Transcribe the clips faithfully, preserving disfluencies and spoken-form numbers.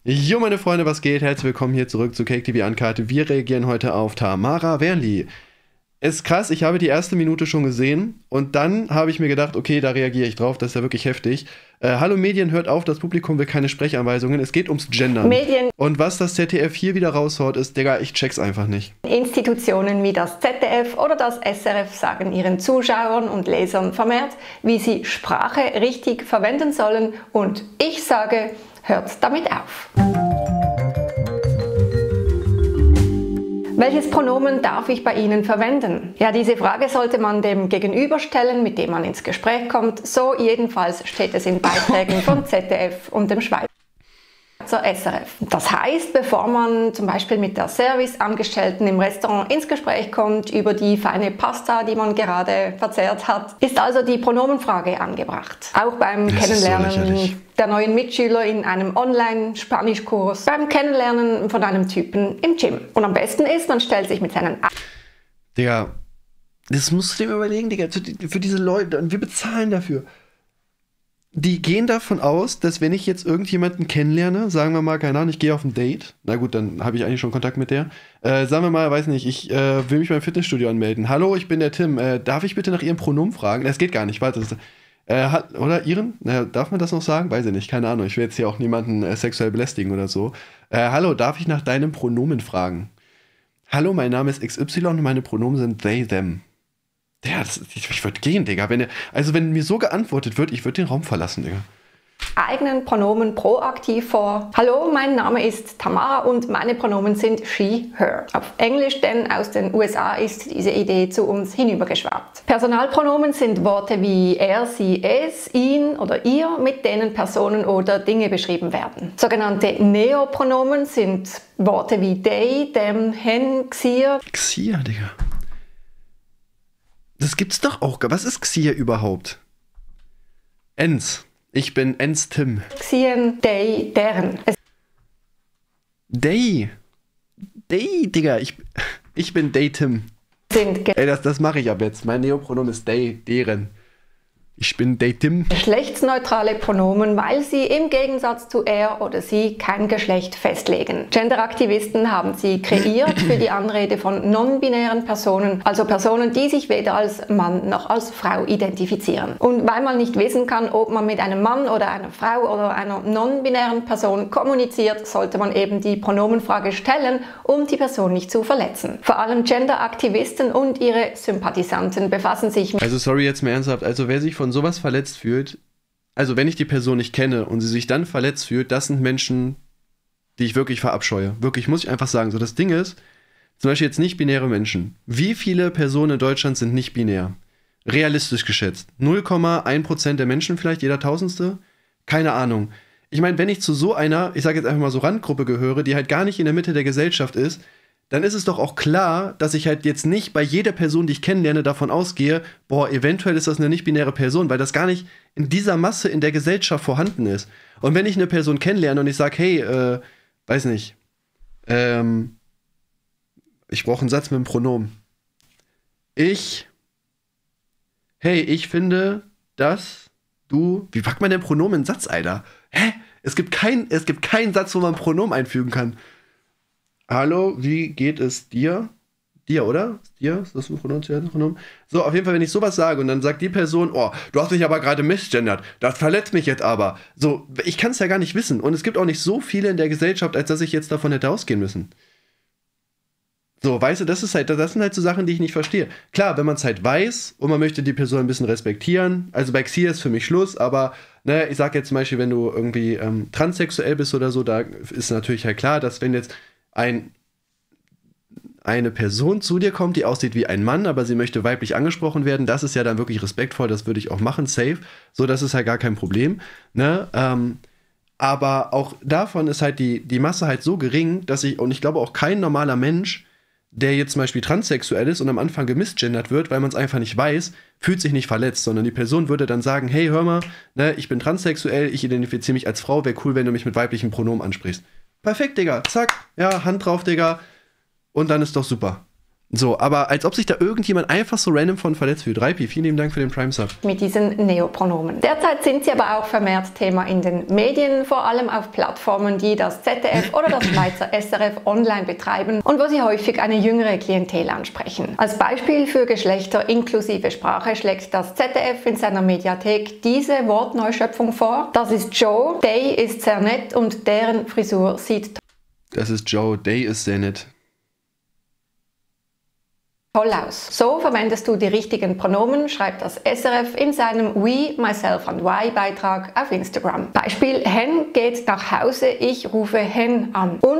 Jo, meine Freunde, was geht? Herzlich willkommen hier zurück zu Cake T V Uncut. Wir reagieren heute auf Tamara Wernli. Ist krass, ich habe die erste Minute schon gesehen und dann habe ich mir gedacht, okay, da reagiere ich drauf, das ist ja wirklich heftig. Äh, Hallo Medien, hört auf, das Publikum will keine Sprechanweisungen, es geht ums Gendern. Medien. Und was das Z D F hier wieder raushaut, ist, Digga, ich check's einfach nicht. Institutionen wie das Z D F oder das S R F sagen ihren Zuschauern und Lesern vermehrt, wie sie Sprache richtig verwenden sollen, und ich sage, hört damit auf. Welches Pronomen darf ich bei Ihnen verwenden? Ja, diese Frage sollte man dem Gegenüber stellen, mit dem man ins Gespräch kommt. So jedenfalls steht es in Beiträgen von Z D F und dem Schweizer S R F. Das heißt, bevor man zum Beispiel mit der Serviceangestellten im Restaurant ins Gespräch kommt über die feine Pasta, die man gerade verzehrt hat, ist also die Pronomenfrage angebracht. Auch beim Das Kennenlernen so der neuen Mitschüler in einem Online-Spanischkurs, beim Kennenlernen von einem Typen im Gym. Und am besten ist, man stellt sich mit seinen... Digga, das musst du dir überlegen, Digga, für diese Leute, und wir bezahlen dafür. Die gehen davon aus, dass wenn ich jetzt irgendjemanden kennenlerne, sagen wir mal, keine Ahnung, ich gehe auf ein Date, na gut, dann habe ich eigentlich schon Kontakt mit der, äh, sagen wir mal, weiß nicht, ich äh, will mich beim Fitnessstudio anmelden. Hallo, ich bin der Tim, äh, darf ich bitte nach Ihrem Pronomen fragen? Das geht gar nicht, warte, das, äh, hat, oder Ihren? Naja, darf man das noch sagen? Weiß ich nicht, keine Ahnung, ich will jetzt hier auch niemanden äh, sexuell belästigen oder so. Äh, hallo, darf ich nach deinem Pronomen fragen? Hallo, mein Name ist X Y und meine Pronomen sind they, them. Ja, das, ich, ich würde gehen, Digga. Wenn, also wenn mir so geantwortet wird, ich würde den Raum verlassen, Digga. eigenen Pronomen proaktiv vor. Hallo, mein Name ist Tamara und meine Pronomen sind she, her. Auf Englisch, denn aus den U S A ist diese Idee zu uns hinübergeschwappt. Personalpronomen sind Worte wie er, sie, es, ihn oder ihr, mit denen Personen oder Dinge beschrieben werden. Sogenannte Neopronomen sind Worte wie they, them, hen, xir. Xir, Digga. Das gibt's doch auch. Was ist Xir überhaupt? Ens. Ich bin Ens Tim. Xien, they, deren. Es Day. Day, Digga. Ich, ich bin Day Tim. sind Ey, das, das mache ich ab jetzt. Mein Neopronomen ist Day, deren. Ich bin Day Tim. geschlechtsneutrale Pronomen, weil sie im Gegensatz zu er oder sie kein Geschlecht festlegen. Genderaktivisten haben sie kreiert für die Anrede von non-binären Personen, also Personen, die sich weder als Mann noch als Frau identifizieren. Und weil man nicht wissen kann, ob man mit einem Mann oder einer Frau oder einer non-binären Person kommuniziert, sollte man eben die Pronomenfrage stellen, um die Person nicht zu verletzen. Vor allem Genderaktivisten und ihre Sympathisanten befassen sich mit... Also sorry, jetzt mal ernsthaft. Also wer sich von sowas verletzt fühlt, also wenn ich die Person nicht kenne und sie sich dann verletzt fühlt, das sind Menschen, die ich wirklich verabscheue. Wirklich, muss ich einfach sagen. So, das Ding ist, zum Beispiel jetzt nicht-binäre Menschen. Wie viele Personen in Deutschland sind nicht binär? Realistisch geschätzt. null Komma eins Prozent der Menschen vielleicht, jeder Tausendste? Keine Ahnung. Ich meine, wenn ich zu so einer, ich sage jetzt einfach mal so Randgruppe gehöre, die halt gar nicht in der Mitte der Gesellschaft ist, dann ist es doch auch klar, dass ich halt jetzt nicht bei jeder Person, die ich kennenlerne, davon ausgehe, boah, eventuell ist das eine nicht-binäre Person, weil das gar nicht in dieser Masse in der Gesellschaft vorhanden ist. Und wenn ich eine Person kennenlerne und ich sage, hey, äh, weiß nicht, ähm, ich brauche einen Satz mit einem Pronomen. Ich, hey, ich finde, dass du, wie packt man denn Pronomen in einen Satz, Alter? Hä? Es gibt kein, es gibt keinen Satz, wo man ein Pronomen einfügen kann. Hallo, wie geht es dir? Dir, oder? Dir? Ist das ein Pronomen? So, auf jeden Fall, wenn ich sowas sage und dann sagt die Person, oh, du hast mich aber gerade misgendert, das verletzt mich jetzt aber. So, ich kann es ja gar nicht wissen. Und es gibt auch nicht so viele in der Gesellschaft, als dass ich jetzt davon hätte ausgehen müssen. So, weißt du, das ist halt, das sind halt so Sachen, die ich nicht verstehe. Klar, wenn man es halt weiß und man möchte die Person ein bisschen respektieren, also bei Xir ist für mich Schluss, aber ne, ich sag jetzt zum Beispiel, wenn du irgendwie ähm, transsexuell bist oder so, da ist natürlich halt klar, dass wenn jetzt ein, eine Person zu dir kommt, die aussieht wie ein Mann, aber sie möchte weiblich angesprochen werden, das ist ja dann wirklich respektvoll, das würde ich auch machen, safe, so, das ist halt gar kein Problem, ne, ähm, aber auch davon ist halt die, die Masse halt so gering, dass ich, und ich glaube auch kein normaler Mensch, der jetzt zum Beispiel transsexuell ist und am Anfang gemisgendert wird, weil man es einfach nicht weiß, fühlt sich nicht verletzt, sondern die Person würde dann sagen, hey, hör mal, ne, ich bin transsexuell, ich identifiziere mich als Frau, wäre cool, wenn du mich mit weiblichen Pronomen ansprichst. Perfekt, Digga. Zack. Ja, Hand drauf, Digga. Und dann ist doch super. So, aber als ob sich da irgendjemand einfach so random von verletzt fühlt. Reipi, vielen lieben Dank für den Prime-Sub. Mit diesen Neopronomen. Derzeit sind sie aber auch vermehrt Thema in den Medien, vor allem auf Plattformen, die das Z D F oder das Schweizer S R F online betreiben und wo sie häufig eine jüngere Klientel ansprechen. Als Beispiel für Geschlechter inklusive Sprache schlägt das Z D F in seiner Mediathek diese Wortneuschöpfung vor. Das ist Joe, Day ist sehr nett und deren Frisur sieht Das ist Joe, Day ist sehr nett. toll aus. So verwendest du die richtigen Pronomen, schreibt das S R F in seinem We, Myself and Why Beitrag auf Instagram. Beispiel: Hen geht nach Hause, ich rufe Hen an. Und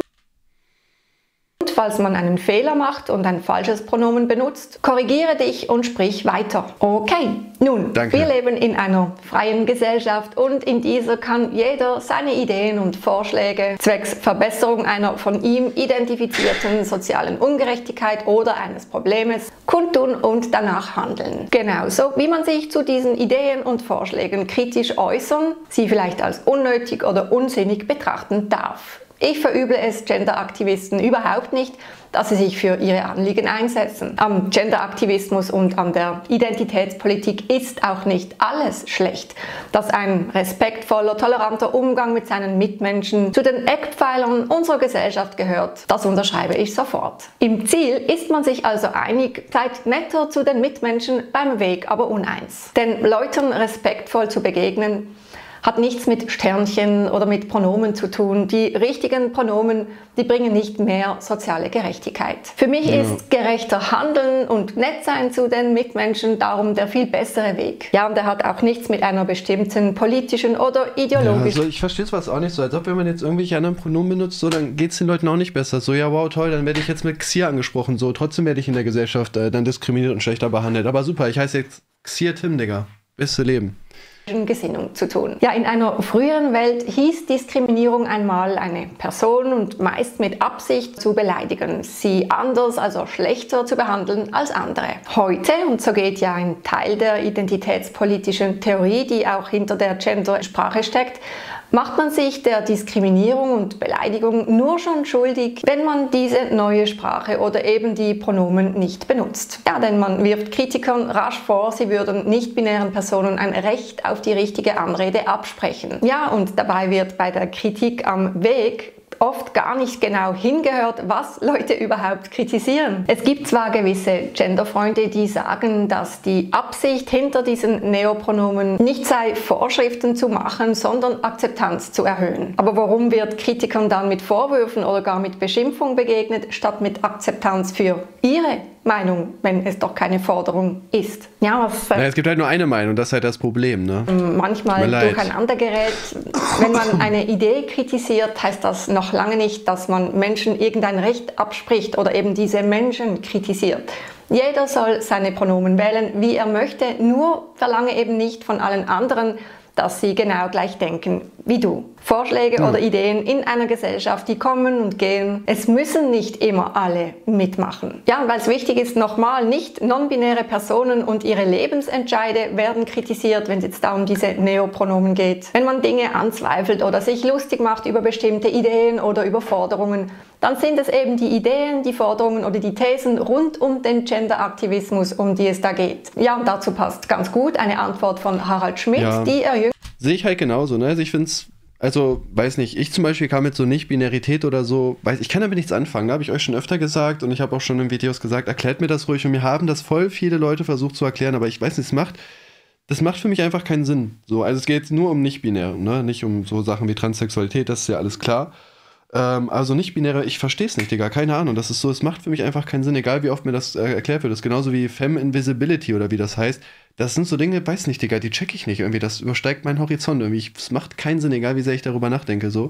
falls man einen Fehler macht und ein falsches Pronomen benutzt, korrigiere dich und sprich weiter. Okay, nun, Danke. Wir leben in einer freien Gesellschaft und in dieser kann jeder seine Ideen und Vorschläge zwecks Verbesserung einer von ihm identifizierten sozialen Ungerechtigkeit oder eines Problems kundtun und danach handeln. Genauso wie man sich zu diesen Ideen und Vorschlägen kritisch äußern, sie vielleicht als unnötig oder unsinnig betrachten darf. Ich verüble es Genderaktivisten überhaupt nicht, dass sie sich für ihre Anliegen einsetzen. Am Genderaktivismus und an der Identitätspolitik ist auch nicht alles schlecht. Dass ein respektvoller, toleranter Umgang mit seinen Mitmenschen zu den Eckpfeilern unserer Gesellschaft gehört, das unterschreibe ich sofort. Im Ziel ist man sich also einig, seid netter zu den Mitmenschen, beim Weg aber uneins. Den Leuten respektvoll zu begegnen, hat nichts mit Sternchen oder mit Pronomen zu tun. Die richtigen Pronomen, die bringen nicht mehr soziale Gerechtigkeit. Für mich ja. ist gerechter Handeln und nett sein zu den Mitmenschen darum der viel bessere Weg. Ja, und der hat auch nichts mit einer bestimmten politischen oder ideologischen... Ja, also ich verstehe es was auch nicht so, als ob wenn man jetzt irgendwelche anderen Pronomen benutzt, so, dann geht es den Leuten auch nicht besser. So, ja, wow, toll, dann werde ich jetzt mit Xier angesprochen. So, trotzdem werde ich in der Gesellschaft äh, dann diskriminiert und schlechter behandelt. Aber super, ich heiße jetzt Xier Tim, Digga. Beste Leben. Gesinnung zu tun. Ja, in einer früheren Welt hieß Diskriminierung einmal, eine Person und meist mit Absicht zu beleidigen, sie anders, also schlechter zu behandeln als andere. Heute, und so geht ja ein Teil der identitätspolitischen Theorie, die auch hinter der Gendersprache steckt, macht man sich der Diskriminierung und Beleidigung nur schon schuldig, wenn man diese neue Sprache oder eben die Pronomen nicht benutzt. Ja, denn man wirft Kritikern rasch vor, sie würden nicht-binären Personen ein Recht auf die richtige Anrede absprechen. Ja, und dabei wird bei der Kritik am Weg oft gar nicht genau hingehört, was Leute überhaupt kritisieren. Es gibt zwar gewisse Genderfreunde, die sagen, dass die Absicht hinter diesen Neopronomen nicht sei, Vorschriften zu machen, sondern Akzeptanz zu erhöhen. Aber warum wird Kritikern dann mit Vorwürfen oder gar mit Beschimpfung begegnet, statt mit Akzeptanz für ihre Meinung, wenn es doch keine Forderung ist? Ja, was, naja, es gibt halt nur eine Meinung, das ist halt das Problem, ne? Manchmal durcheinander gerät. Wenn man eine Idee kritisiert, heißt das noch lange nicht, dass man Menschen irgendein Recht abspricht oder eben diese Menschen kritisiert. Jeder soll seine Pronomen wählen, wie er möchte, nur verlange eben nicht von allen anderen, dass sie genau gleich denken wie du. Vorschläge ja. oder Ideen in einer Gesellschaft, die kommen und gehen. Es müssen nicht immer alle mitmachen. Ja, weil es wichtig ist, nochmal, nicht non-binäre Personen und ihre Lebensentscheide werden kritisiert, wenn es jetzt da um diese Neopronomen geht. Wenn man Dinge anzweifelt oder sich lustig macht über bestimmte Ideen oder über Forderungen, dann sind es eben die Ideen, die Forderungen oder die Thesen rund um den Genderaktivismus, um die es da geht. Ja, und dazu passt ganz gut eine Antwort von Harald Schmidt, ja. die er jüngst... Sehe ich halt genauso, ne? Also ich finde es, also, weiß nicht, ich zum Beispiel kam mit so Nicht-Binarität oder so, weiß ich kann damit nichts anfangen, da habe ich euch schon öfter gesagt und ich habe auch schon in Videos gesagt, erklärt mir das ruhig und mir haben das voll viele Leute versucht zu erklären, aber ich weiß nicht, es macht, das macht für mich einfach keinen Sinn. So, also es geht nur um Nicht-Binär, ne? Nicht um so Sachen wie Transsexualität, das ist ja alles klar. Ähm, also Nicht-Binäre, ich verstehe es nicht, Digga, keine Ahnung, das ist so, es macht für mich einfach keinen Sinn, egal wie oft mir das äh, erklärt wird, das ist genauso wie Femme Invisibility oder wie das heißt. Das sind so Dinge, weiß nicht, Digga, die check ich nicht irgendwie. Das übersteigt meinen Horizont irgendwie. Es macht keinen Sinn, egal wie sehr ich darüber nachdenke, so.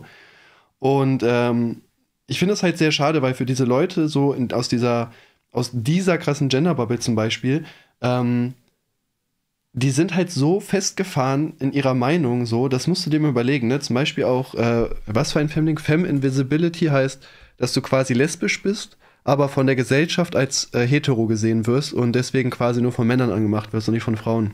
Und ähm, ich finde es halt sehr schade, weil für diese Leute so in, aus dieser, aus dieser krassen Gender-Bubble zum Beispiel, ähm, die sind halt so festgefahren in ihrer Meinung, so, das musst du dir mal überlegen, ne? Zum Beispiel auch, äh, was für ein Femding? Femme Invisibility heißt, dass du quasi lesbisch bist, aber von der Gesellschaft als äh, hetero gesehen wirst und deswegen quasi nur von Männern angemacht wirst und nicht von Frauen.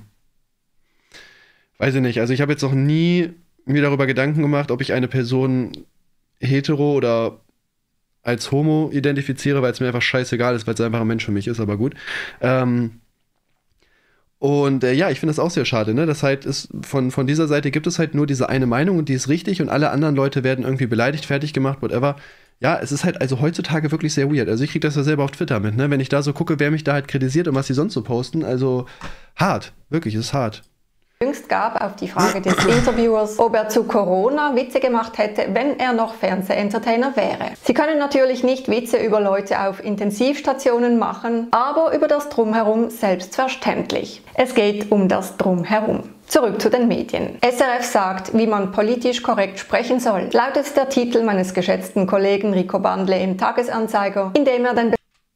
Weiß ich nicht, also ich habe jetzt noch nie mir darüber Gedanken gemacht, ob ich eine Person hetero oder als Homo identifiziere, weil es mir einfach scheißegal ist, weil es einfach ein Mensch für mich ist, aber gut. Ähm, und äh, ja, ich finde das auch sehr schade, ne? Das halt ist, von, von dieser Seite gibt es halt nur diese eine Meinung und die ist richtig und alle anderen Leute werden irgendwie beleidigt, fertig gemacht, whatever. Ja, es ist halt also heutzutage wirklich sehr weird. Also ich kriege das ja selber auf Twitter mit, ne? Wenn ich da so gucke, wer mich da halt kritisiert und was die sonst so posten, also hart, wirklich, ist hart. Jüngst gab auf die Frage des Interviewers, ob er zu Corona Witze gemacht hätte, wenn er noch Fernsehentertainer wäre. Sie können natürlich nicht Witze über Leute auf Intensivstationen machen, aber über das Drumherum selbstverständlich. Es geht um das Drumherum. Zurück zu den Medien. S R F sagt, wie man politisch korrekt sprechen soll, lautet der Titel meines geschätzten Kollegen Rico Bandle im Tagesanzeiger, in dem er den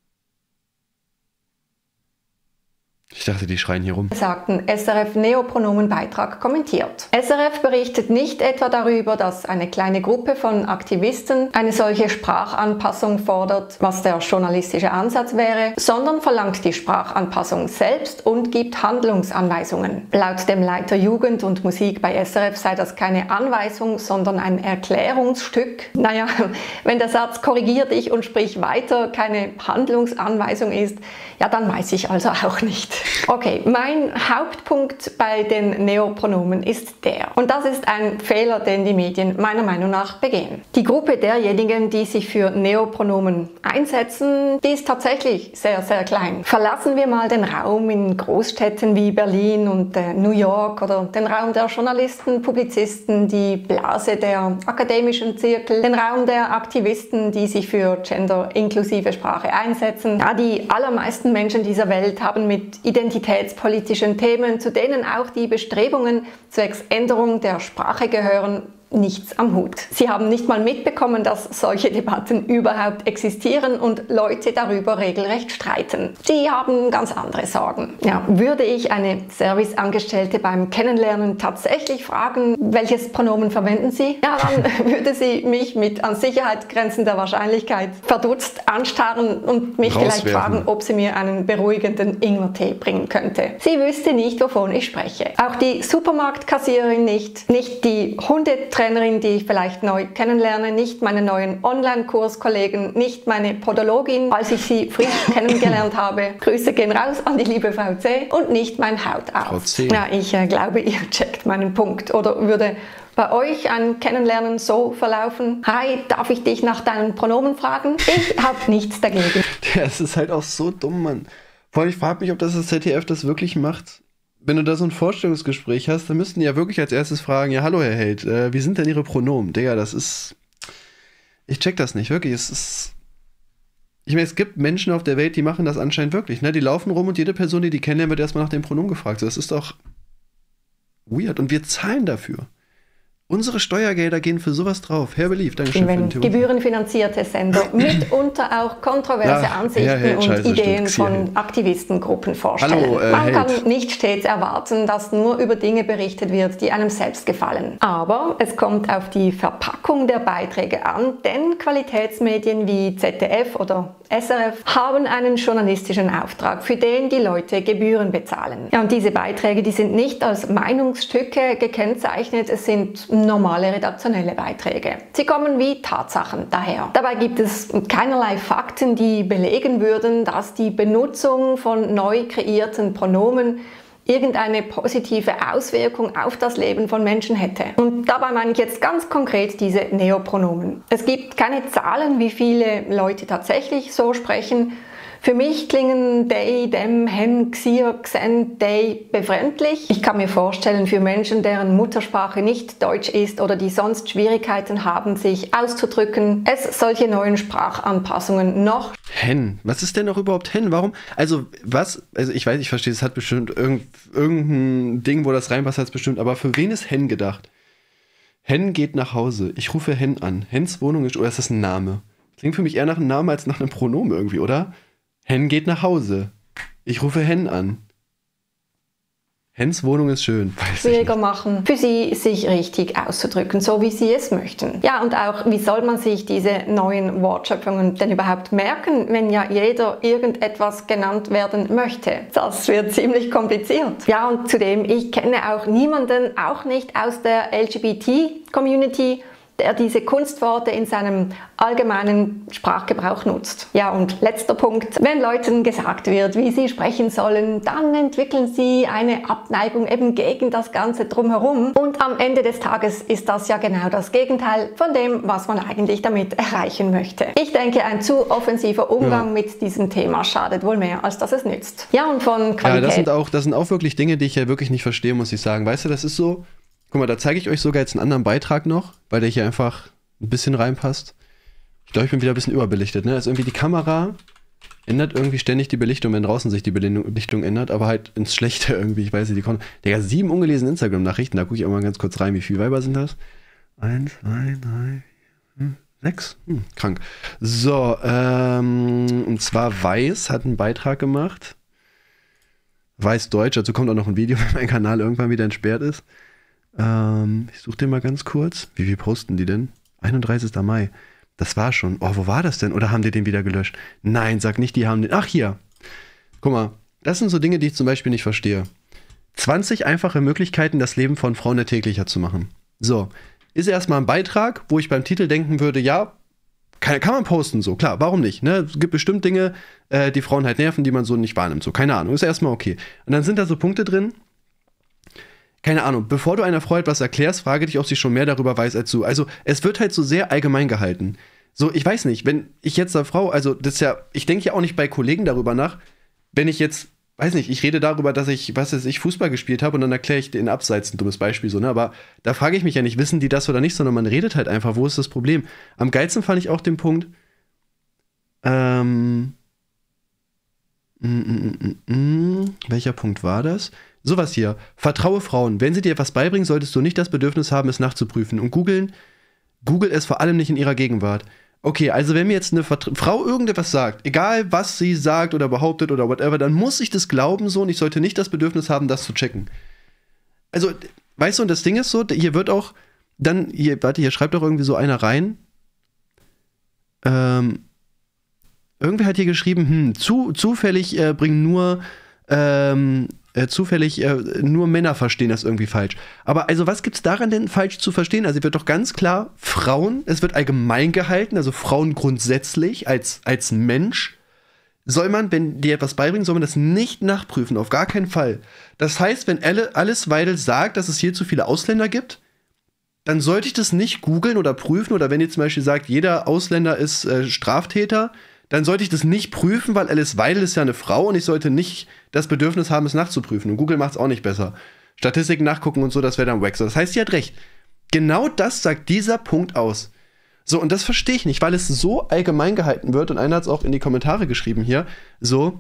Ich dachte, die schreien hier rum. Sagten S R F-Neopronomen-Beitrag kommentiert. S R F berichtet nicht etwa darüber, dass eine kleine Gruppe von Aktivisten eine solche Sprachanpassung fordert, was der journalistische Ansatz wäre, sondern verlangt die Sprachanpassung selbst und gibt Handlungsanweisungen. Laut dem Leiter Jugend und Musik bei S R F sei das keine Anweisung, sondern ein Erklärungsstück. Naja, wenn der Satz "korrigier dich und sprich weiter" keine Handlungsanweisung ist, ja, dann weiß ich also auch nicht. Okay, mein Hauptpunkt bei den Neopronomen ist der. Und das ist ein Fehler, den die Medien meiner Meinung nach begehen. Die Gruppe derjenigen, die sich für Neopronomen einsetzen, die ist tatsächlich sehr, sehr klein. Verlassen wir mal den Raum in Großstädten wie Berlin und äh, New York oder den Raum der Journalisten, Publizisten, die Blase der akademischen Zirkel, den Raum der Aktivisten, die sich für genderinklusive Sprache einsetzen. Ja, die allermeisten Menschen dieser Welt haben mit identitätspolitischen Themen, zu denen auch die Bestrebungen zwecks Änderung der Sprache gehören, nichts am Hut. Sie haben nicht mal mitbekommen, dass solche Debatten überhaupt existieren und Leute darüber regelrecht streiten. Die haben ganz andere Sorgen. Ja, würde ich eine Serviceangestellte beim Kennenlernen tatsächlich fragen, welches Pronomen verwenden Sie? Ja, dann würde sie mich mit an Sicherheit grenzender Wahrscheinlichkeit verdutzt anstarren und mich vielleicht fragen, ob sie mir einen beruhigenden Ingwertee bringen könnte. Sie wüsste nicht, wovon ich spreche. Auch die Supermarktkassiererin nicht, nicht die Hundetrainerin, die ich vielleicht neu kennenlerne, nicht meine neuen Online-Kurskollegen, nicht meine Podologin, als ich sie frisch kennengelernt habe. Grüße gehen raus an die liebe V C und nicht mein Hautarzt. Ja, ich äh, glaube, ihr checkt meinen Punkt. Oder würde bei euch ein Kennenlernen so verlaufen: Hi, darf ich dich nach deinen Pronomen fragen? Ich habe nichts dagegen. Ja, es ist halt auch so dumm, Mann. Vor allem, ich frage mich, ob das das Z D F das wirklich macht. Wenn du da so ein Vorstellungsgespräch hast, dann müssten die ja wirklich als erstes fragen, ja, hallo Herr Held, äh, wie sind denn Ihre Pronomen? Digga, das ist, ich check das nicht, wirklich, es ist, ich meine, es gibt Menschen auf der Welt, die machen das anscheinend wirklich, ne, die laufen rum und jede Person, die die kennenlernen, wird erstmal nach dem Pronomen gefragt, so, das ist doch weird und wir zahlen dafür. Unsere Steuergelder gehen für sowas drauf. Herr Belief, Dankeschön. Wenn gebührenfinanzierte Sender mitunter auch kontroverse ja, Ansichten Held, und Scheiße, Ideen von Held. Aktivistengruppen vorstellen. Hallo, äh, Man Held. kann nicht stets erwarten, dass nur über Dinge berichtet wird, die einem selbst gefallen. Aber es kommt auf die Verpackung der Beiträge an, denn Qualitätsmedien wie Z D F oder S R F haben einen journalistischen Auftrag, für den die Leute Gebühren bezahlen. Ja, und diese Beiträge, die sind nicht als Meinungsstücke gekennzeichnet, es sind normale redaktionelle Beiträge. Sie kommen wie Tatsachen daher. Dabei gibt es keinerlei Fakten, die belegen würden, dass die Benutzung von neu kreierten Pronomen irgendeine positive Auswirkung auf das Leben von Menschen hätte. Und dabei meine ich jetzt ganz konkret diese Neopronomen. Es gibt keine Zahlen, wie viele Leute tatsächlich so sprechen. Für mich klingen they, them, hen, xir, xen, they befremdlich. Ich kann mir vorstellen, für Menschen, deren Muttersprache nicht Deutsch ist oder die sonst Schwierigkeiten haben, sich auszudrücken, es solche neuen Sprachanpassungen noch. Hen? Was ist denn noch überhaupt Hen? Warum? Also, was? Also, ich weiß, ich verstehe, es hat bestimmt irgend, irgendein Ding, wo das reinpasst, hat es bestimmt, aber für wen ist Hen gedacht? Hen geht nach Hause. Ich rufe Hen an. Hens Wohnung ist, oder ist das ein Name? Klingt für mich eher nach einem Namen als nach einem Pronomen irgendwie, oder? Hen geht nach Hause. Ich rufe Hen an. Hens Wohnung ist schön. Schwieriger machen, für sie sich richtig auszudrücken, so wie sie es möchten. Ja, und auch, wie soll man sich diese neuen Wortschöpfungen denn überhaupt merken, wenn ja jeder irgendetwas genannt werden möchte? Das wird ziemlich kompliziert. Ja, und zudem, ich kenne auch niemanden, auch nicht aus der L G B T-Community, der diese Kunstworte in seinem allgemeinen Sprachgebrauch nutzt. Ja, und letzter Punkt. Wenn Leuten gesagt wird, wie sie sprechen sollen, dann entwickeln sie eine Abneigung eben gegen das Ganze drumherum. Und am Ende des Tages ist das ja genau das Gegenteil von dem, was man eigentlich damit erreichen möchte. Ich denke, ein zu offensiver Umgang ja. mit diesem Thema schadet wohl mehr, als dass es nützt. Ja, und von Qualität. Ja, das sind auch, das sind auch wirklich Dinge, die ich ja wirklich nicht verstehe, muss ich sagen. Weißt du, das ist so, guck mal, da zeige ich euch sogar jetzt einen anderen Beitrag noch, weil der hier einfach ein bisschen reinpasst. Ich glaube, ich bin wieder ein bisschen überbelichtet, ne? Also irgendwie die Kamera ändert irgendwie ständig die Belichtung, wenn draußen sich die Belichtung ändert, aber halt ins Schlechte irgendwie, ich weiß nicht, die Kon Digga, sieben ungelesene Instagram-Nachrichten, da gucke ich auch mal ganz kurz rein, wie viele Weiber sind das? Eins, zwei, drei, vier, sechs? Hm, krank. So, ähm, und zwar Weiß hat einen Beitrag gemacht. Weiß Deutsch, dazu kommt auch noch ein Video, wenn mein Kanal irgendwann wieder entsperrt ist. Ähm, ich suche den mal ganz kurz. Wie viel posten die denn? einunddreißigster Mai. Das war schon. Oh, wo war das denn? Oder haben die den wieder gelöscht? Nein, sag nicht, die haben den. Ach, hier. Guck mal, das sind so Dinge, die ich zum Beispiel nicht verstehe. zwanzig einfache Möglichkeiten, das Leben von Frauen erträglicher zu machen. So, ist erstmal ein Beitrag, wo ich beim Titel denken würde, ja, kann, kann man posten, so, klar, warum nicht? Ne? Es gibt bestimmt Dinge, äh, die Frauen halt nerven, die man so nicht wahrnimmt. So, keine Ahnung, ist erstmal okay. Und dann sind da so Punkte drin, keine Ahnung, bevor du einer Frau etwas erklärst, frage dich, ob sie schon mehr darüber weiß als du. Also, es wird halt so sehr allgemein gehalten. So, ich weiß nicht, wenn ich jetzt einer Frau, also, das ist ja, ich denke ja auch nicht bei Kollegen darüber nach, wenn ich jetzt, weiß nicht, ich rede darüber, dass ich, was weiß ich, Fußball gespielt habe und dann erkläre ich den Abseits, ein dummes Beispiel so, ne, aber da frage ich mich ja nicht, wissen die das oder nicht, sondern man redet halt einfach, wo ist das Problem? Am geilsten fand ich auch den Punkt, ähm, mm, mm, mm, mm, welcher Punkt war das? Sowas hier. Vertraue Frauen. Wenn sie dir etwas beibringen, solltest du nicht das Bedürfnis haben, es nachzuprüfen. Und googeln, google es vor allem nicht in ihrer Gegenwart. Okay, also wenn mir jetzt eine Vertra- Frau irgendetwas sagt, egal was sie sagt oder behauptet oder whatever, dann muss ich das glauben so und ich sollte nicht das Bedürfnis haben, das zu checken. Also, weißt du, und das Ding ist so, hier wird auch dann, hier, warte, hier schreibt auch irgendwie so einer rein, ähm, irgendwer hat hier geschrieben, hm, zu, zufällig äh, bringen nur, ähm, Äh, zufällig äh, nur Männer verstehen das irgendwie falsch. Aber also was gibt's daran denn falsch zu verstehen? Also wird doch ganz klar Frauen, es wird allgemein gehalten, also Frauen grundsätzlich als, als Mensch, soll man, wenn die etwas beibringen, soll man das nicht nachprüfen, auf gar keinen Fall. Das heißt, wenn Alice Weidel sagt, dass es hier zu viele Ausländer gibt, dann sollte ich das nicht googeln oder prüfen, oder wenn ihr zum Beispiel sagt, jeder Ausländer ist äh, Straftäter, dann sollte ich das nicht prüfen, weil Alice Weidel ist ja eine Frau und ich sollte nicht das Bedürfnis haben, es nachzuprüfen. Und Google macht es auch nicht besser. Statistiken nachgucken und so, das wäre dann wack. So, das heißt, sie hat recht. Genau das sagt dieser Punkt aus. So, und das verstehe ich nicht, weil es so allgemein gehalten wird, und einer hat es auch in die Kommentare geschrieben hier, so,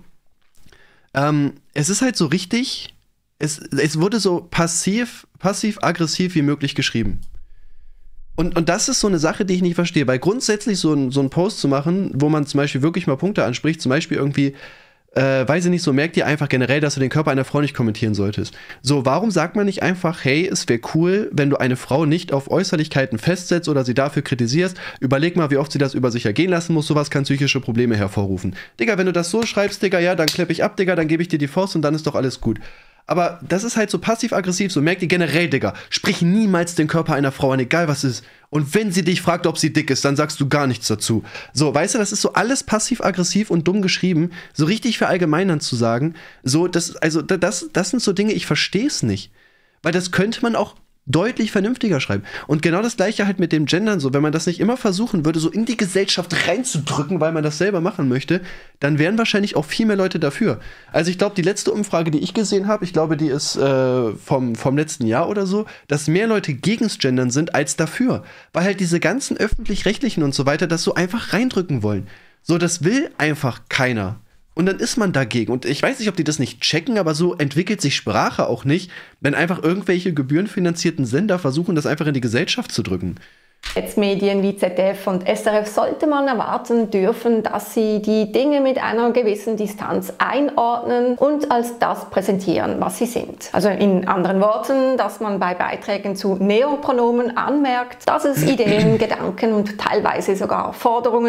ähm, es ist halt so richtig, es, es wurde so passiv, passiv-aggressiv wie möglich geschrieben. Und, und das ist so eine Sache, die ich nicht verstehe, weil grundsätzlich so ein, so ein Post zu machen, wo man zum Beispiel wirklich mal Punkte anspricht, zum Beispiel irgendwie, äh, weiß ich nicht, so merkt ihr einfach generell, dass du den Körper einer Frau nicht kommentieren solltest. So, warum sagt man nicht einfach, hey, es wäre cool, wenn du eine Frau nicht auf Äußerlichkeiten festsetzt oder sie dafür kritisierst, überleg mal, wie oft sie das über sich ergehen lassen muss, sowas kann psychische Probleme hervorrufen. Digga, wenn du das so schreibst, Digga, ja, dann klepp ich ab, Digga, dann gebe ich dir die Faust und dann ist doch alles gut. Aber das ist halt so passiv-aggressiv, so merkt ihr generell, Digga, sprich niemals den Körper einer Frau an, egal was ist. Und wenn sie dich fragt, ob sie dick ist, dann sagst du gar nichts dazu. So, weißt du, das ist so alles passiv-aggressiv und dumm geschrieben, so richtig verallgemeinern zu sagen. So, das, also, das, das sind so Dinge, ich verstehe es nicht. Weil das könnte man auch deutlich vernünftiger schreiben. Und genau das Gleiche halt mit dem Gendern so. Wenn man das nicht immer versuchen würde, so in die Gesellschaft reinzudrücken, weil man das selber machen möchte, dann wären wahrscheinlich auch viel mehr Leute dafür. Also ich glaube, die letzte Umfrage, die ich gesehen habe, ich glaube, die ist äh, vom, vom letzten Jahr oder so, dass mehr Leute gegens Gendern sind als dafür. Weil halt diese ganzen Öffentlich-Rechtlichen und so weiter das so einfach reindrücken wollen. So, das will einfach keiner. Und dann ist man dagegen. Und ich weiß nicht, ob die das nicht checken, aber so entwickelt sich Sprache auch nicht, wenn einfach irgendwelche gebührenfinanzierten Sender versuchen, das einfach in die Gesellschaft zu drücken. Jetzt Medien wie Z D F und S R F sollte man erwarten dürfen, dass sie die Dinge mit einer gewissen Distanz einordnen und als das präsentieren, was sie sind. Also in anderen Worten, dass man bei Beiträgen zu Neopronomen anmerkt, dass es Ideen, Gedanken und teilweise sogar Forderungen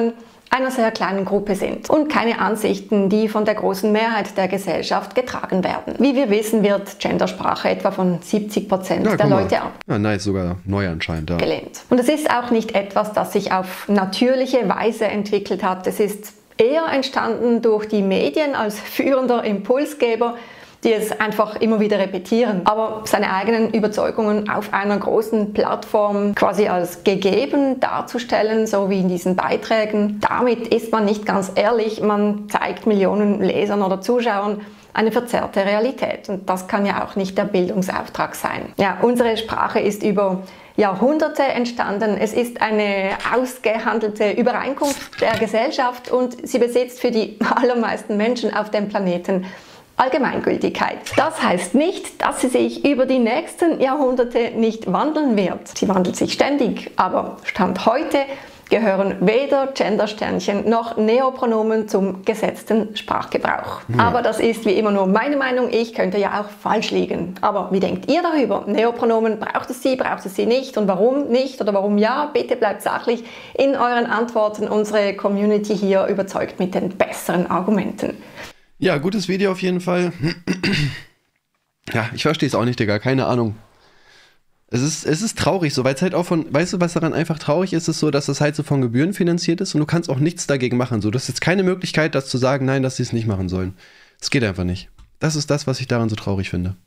einer sehr kleinen Gruppe sind und keine Ansichten, die von der großen Mehrheit der Gesellschaft getragen werden. Wie wir wissen, wird Gendersprache etwa von siebzig Prozent Ja, der guck mal. Leute ab. Ja, nice, sogar neu anscheinend. Ja. Gelehnt. Und es ist auch nicht etwas, das sich auf natürliche Weise entwickelt hat. Es ist eher entstanden durch die Medien als führender Impulsgeber, die es einfach immer wieder repetieren. Aber seine eigenen Überzeugungen auf einer großen Plattform quasi als gegeben darzustellen, so wie in diesen Beiträgen, damit ist man nicht ganz ehrlich. Man zeigt Millionen Lesern oder Zuschauern eine verzerrte Realität. Und das kann ja auch nicht der Bildungsauftrag sein. Ja, unsere Sprache ist über Jahrhunderte entstanden. Es ist eine ausgehandelte Übereinkunft der Gesellschaft und sie besitzt für die allermeisten Menschen auf dem Planeten Allgemeingültigkeit. Das heißt nicht, dass sie sich über die nächsten Jahrhunderte nicht wandeln wird. Sie wandelt sich ständig, aber Stand heute gehören weder Gendersternchen noch Neopronomen zum gesetzten Sprachgebrauch. Ja. Aber das ist wie immer nur meine Meinung, ich könnte ja auch falsch liegen. Aber wie denkt ihr darüber? Neopronomen, braucht es sie, braucht es sie nicht und warum nicht oder warum ja? Bitte bleibt sachlich in euren Antworten. Unsere Community hier überzeugt mit den besseren Argumenten. Ja, gutes Video auf jeden Fall. Ja, ich verstehe es auch nicht, Digga, keine Ahnung. Es ist, es ist traurig so, weil es halt auch von, weißt du, was daran einfach traurig ist, ist so, dass das halt so von Gebühren finanziert ist und du kannst auch nichts dagegen machen. So, du hast jetzt keine Möglichkeit, das zu sagen, nein, dass sie es nicht machen sollen. Es geht einfach nicht. Das ist das, was ich daran so traurig finde.